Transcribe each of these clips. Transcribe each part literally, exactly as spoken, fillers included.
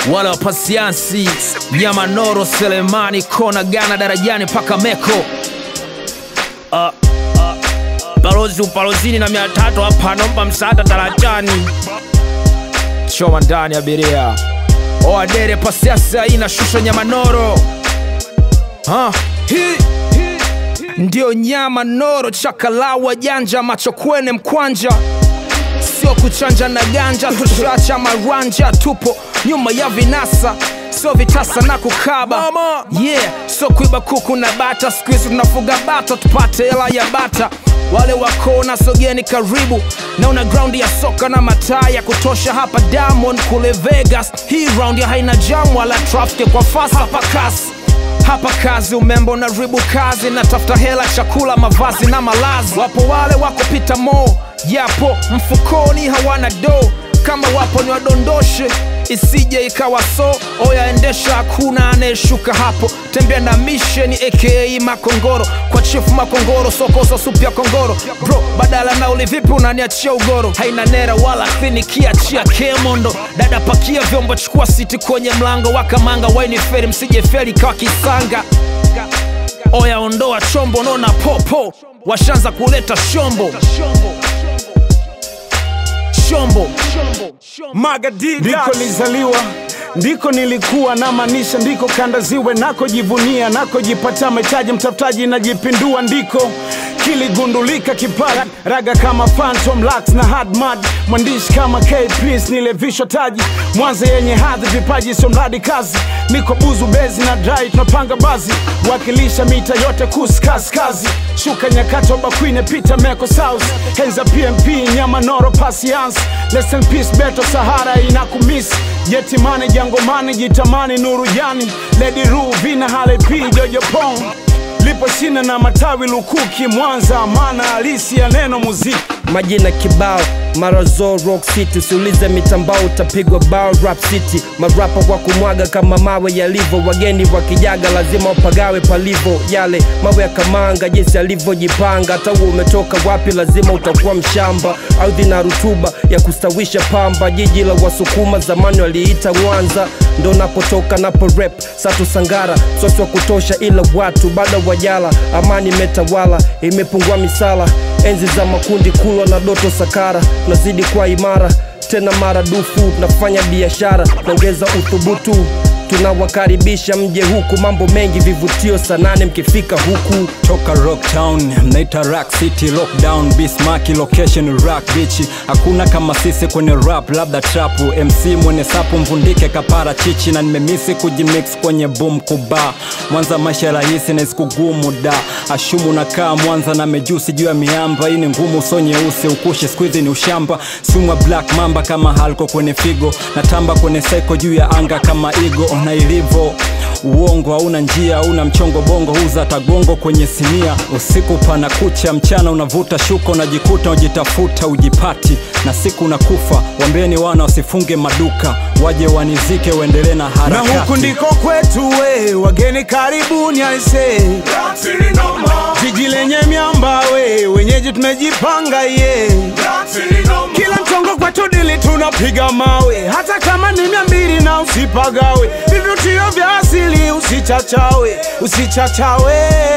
wala wapasiansi, nyama noro, Selemani, kona gana, darajani paka meko. uh, uh, Balozi upalozini na mia tatu hapa nomba msaada darajani. Choma ndani abiria. Oa dere pasiasa ina shusha nyama noro. Ha, hi ndio nyama noro, chakalawa janja, macho kwene mkwanja. Sio kuchanja na ganja, tushacha maranja. Tupo nyuma ya vinasa, sio vitasa na kukaba. Yeah, sio kuiba kuku na bata. Squeeze tunafuga bata, tupate hela ya bata. Wale wako na sogeni karibu, na una ground ya soka na mataa ya kutosha. Hapa Diamond kule Vegas, hii round ya haina jam wala traffic kwa fast. Hapa kasi, hapa kazi, umembo na ribu kazi. Na tafuta hela, chakula, mavazi na malazi. Wapo wale wako pita mo, yapo mfukoni hawana do. Kama wapo ni wadondoshe, isije ikawa so. Oya endesha, hakuna anayeshuka hapo. Tembea na mission aka Makongoro, kwa chief Makongoro, sokosa supu ya kongoro. Bro, badala na uli vipi unaniachia ugoro. Haina nera wala kliniki, achia kemondo. Dada pakia vyombo, chukua siti kwenye mlango. Wakamanga waini feri, msije feri kwa kisanga. Oya ondoa chombo, nona popo, washanza kuleta shombo. Shombo Magadida. Ndiko nilizaliwa, ndiko nilikuwa, na manisha ndiko kanda ziwe. Nako jivunia, nako jipata metaji, mtafutaji na jipindua. Ndiko kiligundulika kipaji, raga kama Phantom Lux na Hard Mud. Mwandishi kama K-Peace, nilevishwa taji. Mwanza yenye hadhi, vipaji sio mradi kazi. Niko buzu bezi na dry, tunapanga bazi. Wakilisha mita yote kuskaskazi. Shuka nyakato bakwine, pita meko south. Henza P M P, nyama noro pasiance. Less in peace, beto Sahara inakumisi. Yetimane, jangomane, jitamani, nuru jani. Lady Ru, vina hale P, Jojo Pong. Lipo shina na matawi lukuki. Mwanza, maana halisi ya neno muziki. Majina kibao, Marazo Rock City. Usiulize mitambao, utapigwa bao Rap City. Marapa kwa kumwaga kama mawe yalivo. Wageni wakijaga lazima upagawe palivo. Yale mawe ya kamanga, jinsi alivyojipanga. Hata uwe umetoka wapi lazima utakuwa mshamba. Ardhi na rutuba ya kustawisha pamba. Jiji la Wasukuma zamani waliita Mwanza. Ndo napotoka napo rap Satu Sangara. Sosi wa kutosha ila watu bado wajala. Amani metawala, imepungua misala. Enzi za makundi kulwa na doto sakara. Nazidi kwa imara, tena maradufu. Nafanya biashara, naongeza uthubutu. Tunawakaribisha mje huku, mambo mengi vivutio sanane mkifika huku. Toka Rock Town, mnaita Rock City, lockdown, Bismarck, location Rock Beach. Hakuna kama sisi kwenye rap, labda trapu. M C mwene sapu, mvundike kapara chichi. Na nimemisi kujimix kwenye boom kuba. Mwanza maisha rahisi na isikugumu da. Ashumu na kaa Mwanza na mejusi juu ya miamba. Hii ni ngumu so nyeusi, ukushi squeeze ni ushamba. Sumwa black mamba kama halko kwenye figo. Natamba kwenye psycho juu ya anga kama ego. Na ilivo uongo hauna njia, hauna mchongo bongo, huza tagongo kwenye sinia. Usiku pana kucha, mchana unavuta shuko, unajikuta ujitafuta ujipati. Na siku unakufa, wambeni wana wasifunge maduka. Waje wanizike uendelee na harakati. Na huku ndiko kwetu we, wageni karibuni aise. Jiji lenye miamba we, wenyeji tumejipanga ye. Kila mchongo kwetu dili tunapiga mawe. Hata kama ni mia mbili na usipagawe. Vivutio vya asili usichachawe, usichachawe.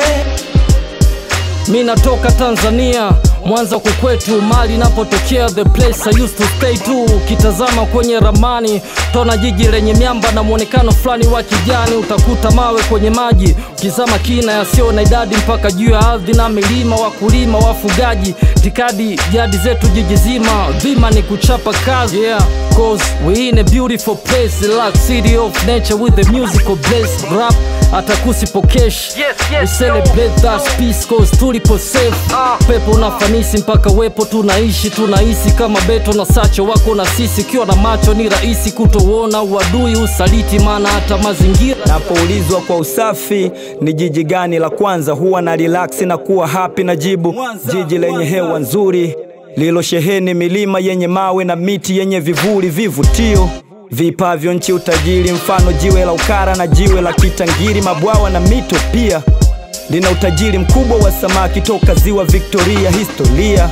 Mina toka Tanzania, Mwanza kukwetu, mali napotokea the place I used to stay too. Kitazama kwenye ramani, tona jiji lenye miamba na muonekano fulani wa kijani. Utakuta mawe kwenye maji, ukizama kina yasio na idadi mpaka juu ya ardhi na milima. Wakulima, wafugaji, tikadi jadi zetu jiji zima. Dhima ni kuchapa kazi, yeah, cause we in a beautiful place. Like city of nature with the musical bliss. Rap atakusipo cash, yes, yes, we celebrate that peace cause tulipo safe. uh. Pepo na fanisi mpaka wepo tunaishi. Tunahisi kama Beto na Sacho wako na sisi. Kiwa na macho ni rahisi kutoona uadui usaliti, maana hata mazingira. Napoulizwa kwa usafi ni jiji gani la kwanza, huwa na relax na kuwa happy na jibu Mwanza. Jiji lenye hewa nzuri, lilo sheheni milima yenye mawe na miti yenye vivuli. Vivutio vipavyo nchi utajiri, mfano jiwe la Ukara na jiwe la Kitangiri. Mabwawa na mito pia, lina utajiri mkubwa wa samaki toka ziwa Victoria. Historia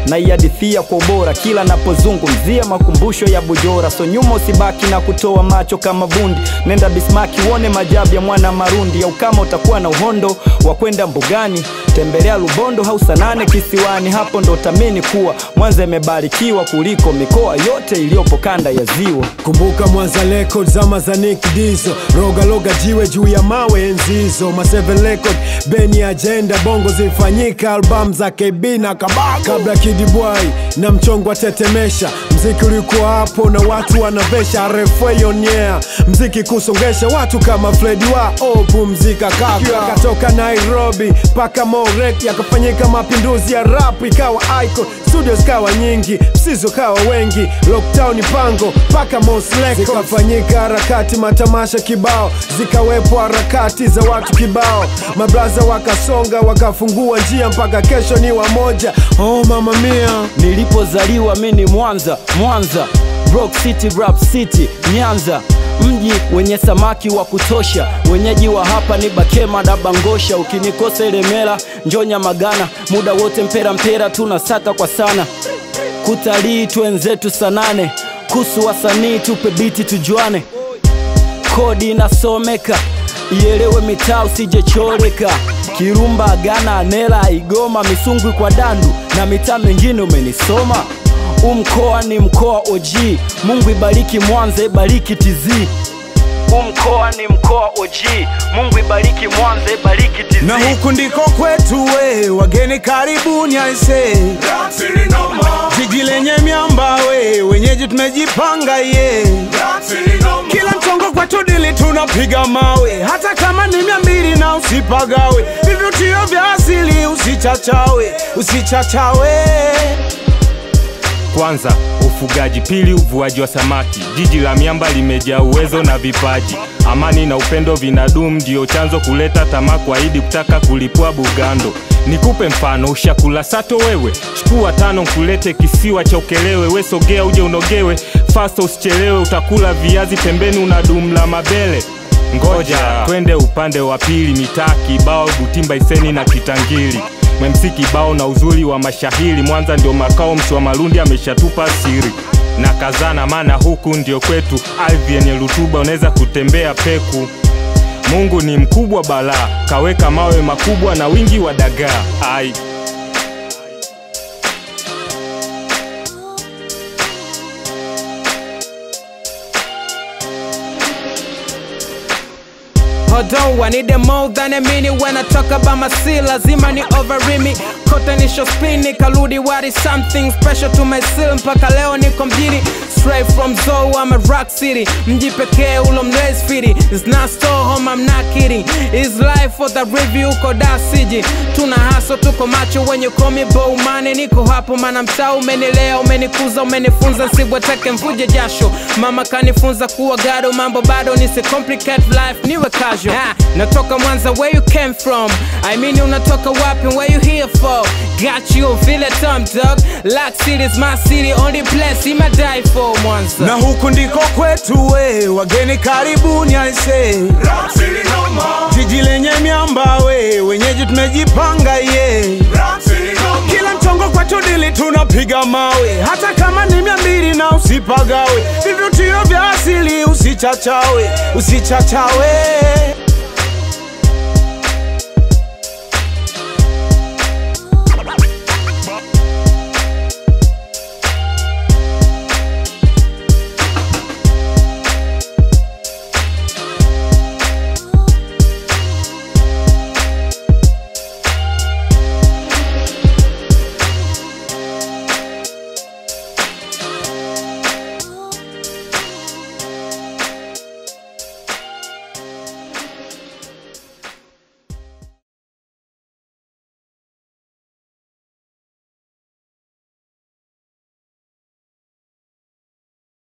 na iadithia kwa ubora kila napozungumzia makumbusho ya Bujora. So nyuma usibaki na kutoa macho kama bundi, nenda Bismaki uone majabu ya mwana Marundi. Au kama utakuwa na uhondo wa kwenda mbugani, tembelea Lubondo au Sanane kisiwani. Hapo ndo tamini kuwa Mwanza imebarikiwa kuliko mikoa yote iliyopo kanda ya ziwa. Kumbuka Mwanza record zama za Nick Dizo, roga loga jiwe juu ya mawe enzizo. Ma seven record Beni agenda bongo zifanyika, album za K B na Kabako kabla Kid Boy na mchongo tetemesha. Mziki ulikuwa hapo na watu wanavesha refweyonia, mziki kusongesha watu kama Freddy wa oh pumzika kaka. Katoka Nairobi paka Morek, yakafanyika mapinduzi ya rap ikawa icon, studios kawa nyingi, msizo kawa wengi, lockdown pango paka Mosleko. Zikafanyika harakati matamasha kibao, zikawepo harakati za watu kibao, mabraza wakasonga wakafungua njia mpaka kesho ni wamoja. Oh mama mia, nilipozaliwa mini Mwanza, Mwanza Rock City, Rap City, Nyanza, mji wenye samaki wa kutosha. Wenyeji wa hapa ni Bakema na Bangosha. Ukinikosa Ilemela Njonya Magana, muda wote mpera mpera tunasaka kwa sana. Kutalii twenzetu Sanane, kusu wasanii tupe biti tujuane. Kodi nasomeka, ielewe mitaa usijechoreka. Kirumba, Gana, Anela, Igoma, Misungwi kwa Dandu na mitaa mengine umenisoma. Umkoa ni mkoa O G, Mungu ibariki Mwanza, ibariki T Z. Umkoa ni mkoa O G, Mungu ibariki Mwanza, ibariki T Z. Na huku ndiko kwetu we, wageni karibuni aise. Jiji lenye miamba we, wenyeji tumejipanga ye. Kila mchongo kwetu dili tunapiga mawe, hata kama ni mia mbili na usipagawe. Vivutio vya asili usichachawe, usichachawe. Kwanza ufugaji, pili uvuaji wa samaki. Jiji la miamba limejaa uwezo na vipaji, amani na upendo vinadumu, ndio chanzo kuleta tamaa kwa Idi kutaka kulipua Bugando. Nikupe mfano, ushakula sato wewe, chukua tano kulete kisiwa cha Ukelewe. We sogea uje unogewe, fasto usichelewe, utakula viazi pembeni unadumla mabele. Ngoja twende upande wa pili, mitaa kibao, Butimba, Iseni na Kitangili. Memsi kibao na uzuri wa mashahiri, Mwanza ndio makao, mshi wa Marundi ameshatupa siri. Na kazana maana huku ndio kwetu, ardhi yenye rutuba unaweza kutembea peku. Mungu ni mkubwa balaa, kaweka mawe makubwa na wingi wa dagaa. Ai Hold on, I need them more than a minute. When I talk about my seal, lazima ni overread me. Kota nisho spini, kaludi wari something special to my seal. Mpaka leo niko mjini, straight from Zoo, I'm a rock city. Mji pekee ulo mlezi fiti. It's not store home, I'm not kidding. It's life for the review, koda siji. Tuna haso, tuko macho when you call me bow money. Niko hapo mana mtaa umenilea, umenikuza, umenifunza sibwatake mvuje jasho. Mama kanifunza kuwa gado, mambo bado nisi complicate life, niwe casual. Ah, natoka Mwanza, where you came from? I mean unatoka wapi, where you here for? Got you, feel it time dog. Lock City is my city, only place I'ma die for Mwanza. Na huku ndiko kwetu we, wageni karibuni aise. Jiji lenye miamba we, wenyeji tumejipanga ye. Kila mchongo kwetu dili tunapiga mawe, hata kama ni mia mbili na usipagawe. Vivutio vya asili usichachawe, usichachawe.